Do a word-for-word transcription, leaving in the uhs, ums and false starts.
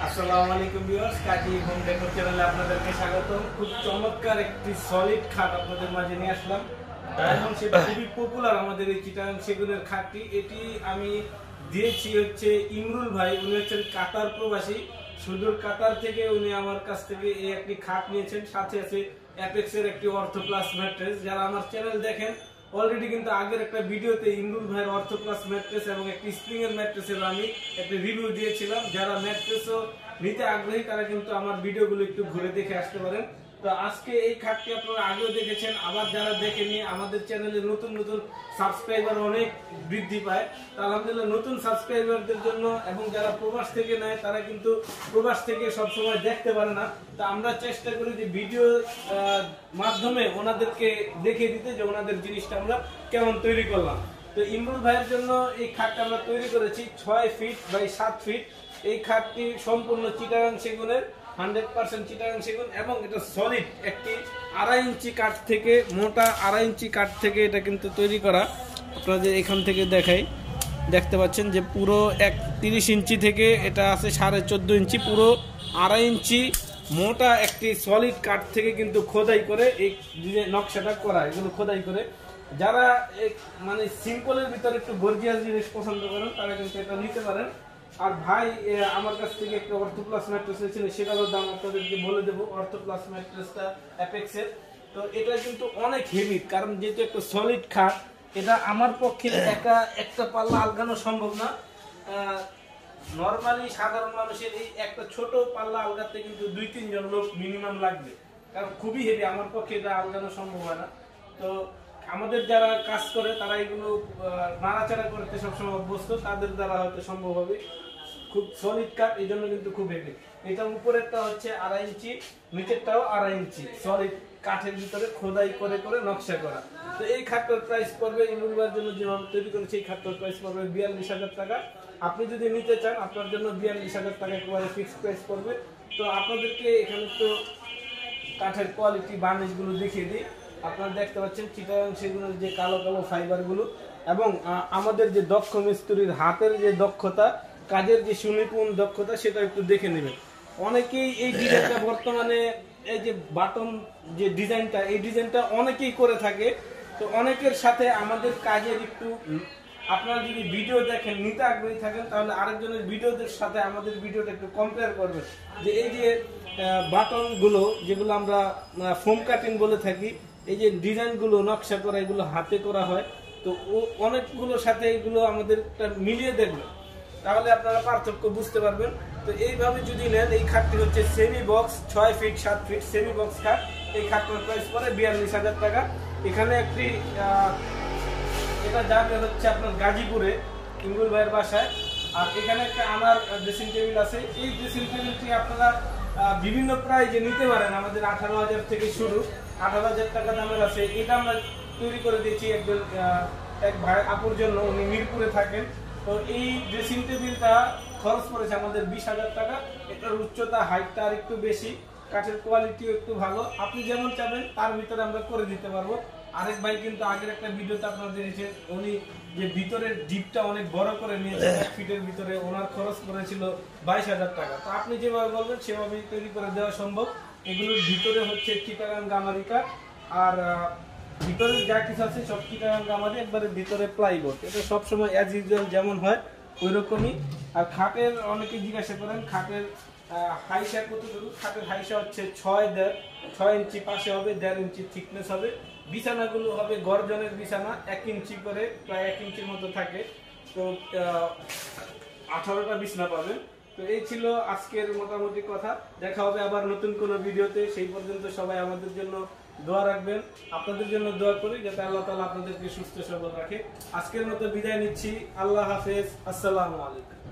আসসালামু আলাইকুম ভিউয়ার্স, কাজী home decor চ্যানেলে আপনাদেরকে স্বাগতম। খুব চমৎকার একটি সলিড খাট আপনাদের মাঝে নিয়ে আসলাম। এখন সেটা খুবই পপুলার আমাদের এই চিটাগাং সেগুনের খাটটি। এটি আমি দিয়েছি হচ্ছে ইমরুল ভাই, উনি হচ্ছেন কাতার প্রবাসী। সুদূর কাতার থেকে উনি আমার কাছ থেকে এই একটি খাট নিয়েছেন, সাথে আছে অ্যাপেক্সের একটি অর্থো প্লাস ম্যাট্রেস। যারা আমার চ্যানেল দেখেন অলরেডি কিন্তু আগের একটা ভিডিওতে ইমরুল ভাইয়ের অর্থো প্লাস ম্যাট্রেস এবং একটি স্প্রিং এর ম্যাট্রেসের আমি একটা রিভিউ দিয়েছিলাম। যারা ম্যাট্রেসও নিতে আগ্রহী তারা কিন্তু আমার ভিডিওগুলো একটু ঘুরে দেখে আসতে পারেন। তো আজকে এই খাটটি আপনারা আগেও দেখেছেন, আবার যারা দেখেননি আমাদের চ্যানেলে নতুন নতুন সাবস্ক্রাইবার অনেক বৃদ্ধি পায়। তো আলহামদুলিল্লাহ নতুন সাবস্ক্রাইবারদের জন্য এবং যারা প্রবাস থেকে নেয় তারা কিন্তু প্রবাস থেকে সবসময় দেখতে পারে না। তো আমরা চেষ্টা করি যে ভিডিও মাধ্যমে ওনাদেরকে দেখিয়ে দিতে যে ওনাদের জিনিসটা আমরা কেমন তৈরি করলাম। তো ইমরুল ভাইয়ের জন্য এই খাটটা আমরা তৈরি করেছি ছয় ফিট বাই সাত ফিট। এই খাটটি সম্পূর্ণ চিটাগাং সেগুনের, হান্ড্রেড পার্সেন্ট চিটাগাং সেগুন, এবং এটা সলিড একটি আড়াই ইঞ্চি কাঠ থেকে, মোটা আড়াই ইঞ্চি কাঠ থেকে এটা কিন্তু তৈরি করা। আপনাদের এখান থেকে দেখাই, দেখতে পাচ্ছেন যে পুরো এক তিরিশ ইঞ্চি থেকে এটা আছে সাড়ে চোদ্দো ইঞ্চি, পুরো আড়াই ইঞ্চি মোটা একটি সলিড কাঠ থেকে কিন্তু খোদাই করে এই নকশাটা করা। এগুলো খোদাই করে যারা মানে সিম্পলের ভিতরে একটু গর্জিয়াস জিনিস পছন্দ করেন তারা কিন্তু এটা নিতে পারেন। আর ভাই আমার কাছ থেকে একটা অর্থো প্লাস ম্যাট্রেস হয়েছিল, সেটারও দাম আপনাদেরকে বলে দেবো। অর্থো প্লাস ম্যাট্রেসটা অ্যাপেক্সের, তো এটা কিন্তু অনেক হেভি, কারণ যেহেতু একটা সলিড খাট, এটা আমার পক্ষে একা একটা পাল্লা আলগানো সম্ভব না। নর্মালি সাধারণ মানুষের এই একটা ছোট পাল্লা আলগাতে কিন্তু দুই তিনজন লোক মিনিমাম লাগবে, কারণ খুবই হেভি, আমার পক্ষে এটা আলগানো সম্ভব হয় না। তো আমাদের যারা কাজ করে তারা এগুলো নাড়াচাড়া করতে সবসময় অভ্যস্ত, তাদের দ্বারা হয়তো সম্ভব হবে। খুব সলিড কাঠ, এই জন্য কিন্তু খুব হেভি। এটা উপরেরটা হচ্ছে আড়াই ইঞ্চি, নিচেরটাও আড়াই ইঞ্চি, সলিড কাঠের ভিতরে খোদাই করে করে নকশা করা। তো এই খাটটার প্রাইস পড়বে, ইমরুলবার জন্য যেভাবে তৈরি করেছে এই খাটটার প্রাইস পড়বে বিয়াল্লিশ হাজার টাকা। আপনি যদি নিতে চান আপনার জন্য বিয়াল্লিশ হাজার টাকা একেবারে ফিক্সড প্রাইস পড়বে। তো আপনাদেরকে এখানে তো কাঠের কোয়ালিটি বার্নিশগুলো দেখিয়ে দিই। আপনারা দেখতে পাচ্ছেন চিটাগাং সেগুলোর যে কালো কালো ফাইবারগুলো, এবং আমাদের যে দক্ষ মিস্ত্রির হাতের যে দক্ষতা, কাজের যে সুনিপুণ দক্ষতা, সেটা একটু দেখে নেবেন। অনেকেই এই ডিজাইনটা বর্তমানে এই যে বাটন যে ডিজাইনটা, এই ডিজাইনটা অনেকেই করে থাকে। তো অনেকের সাথে আমাদের কাজের একটু, আপনারা যদি ভিডিও দেখেন নিতে আগ্রহী থাকেন তাহলে আরেকজনের ভিডিওদের সাথে আমাদের ভিডিওটা একটু কম্পেয়ার করবেন। যে এই যে বাটনগুলো যেগুলো আমরা ফোম কাটিং বলে থাকি, এই যে ডিজাইনগুলো নকশা করা, এগুলো হাতে করা হয়। তো অনেকগুলোর সাথে এগুলো আমাদের মিলিয়ে দেখবেন, তাহলে আপনারা পার্থক্য বুঝতে পারবেন। তো এইভাবে যদি নেন, এই খাটটি হচ্ছে সেমি বক্স, ছয় ফিট সাত ফিট সেমি বক্স খাট। এই খাটটার প্রাইস পড়ে বিয়াল্লিশ হাজার টাকা। এখানে একটি এটা যাবে হচ্ছে আপনার গাজীপুরে ইমরুল ভাইয়ের বাসায়। আর এখানে একটা আমার ড্রেসিং টেবিল আছে। এই ড্রেসিং টেবিলটি আপনারা বিভিন্ন প্রাইজে নিতে পারেন, আমাদের আঠারো হাজার থেকে শুরু, আঠারো হাজার টাকা দামের আছে। এটা আমরা তৈরি করে দিয়েছি একজন এক ভাই আপুর জন্য, উনি মিরপুরে থাকেন। তো এই ড্রেসিং টেবিলটা খরচ পড়েছে আমাদের বিশ হাজার টাকা। এটার উচ্চতা, হাইটটা আর একটু বেশি, কাঠের কোয়ালিটিও একটু ভালো। আপনি যেমন চাবেন তার ভিতরে আমরা করে দিতে পারবো। আরেক ভাই কিন্তু আগের একটা ভিডিওতে আপনারা দেখেছেন, উনি যে ভিতরের ডিপটা অনেক বড় করে নিয়েছে এক ফিটের ভিতরে, ওনার খরচ পড়েছিল বাইশ হাজার টাকা। তো আপনি যেভাবে বলবেন সেভাবেই তৈরি করে দেওয়া সম্ভব। এগুলোর ভিতরে হচ্ছে চিটাগাং গামারি কাঠ, আর ভিতরে যা কিছু আছে সব চিটাগাং গামারি, একবারে ভিতরে প্লাইবোর্ড। এটা সবসময় অ্যাজ ইউজুয়াল যেমন হয় ওই রকমই। আর খাটের অনেকে জিজ্ঞাসা করেন খাটের হাইসা কতটুকু। খাটের হাইসা হচ্ছে ছয় দেড় ছয় ইঞ্চি পাশে হবে, দেড় ইঞ্চি থিকনেস হবে। বিছানাগুলো হবে গর্জনের বিছানা, এক ইঞ্চি করে, প্রায় এক ইঞ্চির মতো থাকে। তো আঠারোটা বিছানা পাবেন। তো এই ছিল আজকের মোটামুটি কথা। দেখা হবে আবার নতুন কোনো ভিডিওতে। সেই পর্যন্ত সবাই আমাদের জন্য দোয়া রাখবেন, আপনাদের জন্য দোয়া করি যাতে আল্লাহ তাআলা আপনাদেরকে সুস্থ সবল রাখে। আজকের মতো বিদায় নিচ্ছি, আল্লাহ হাফেজ, আসসালামু আলাইকুম।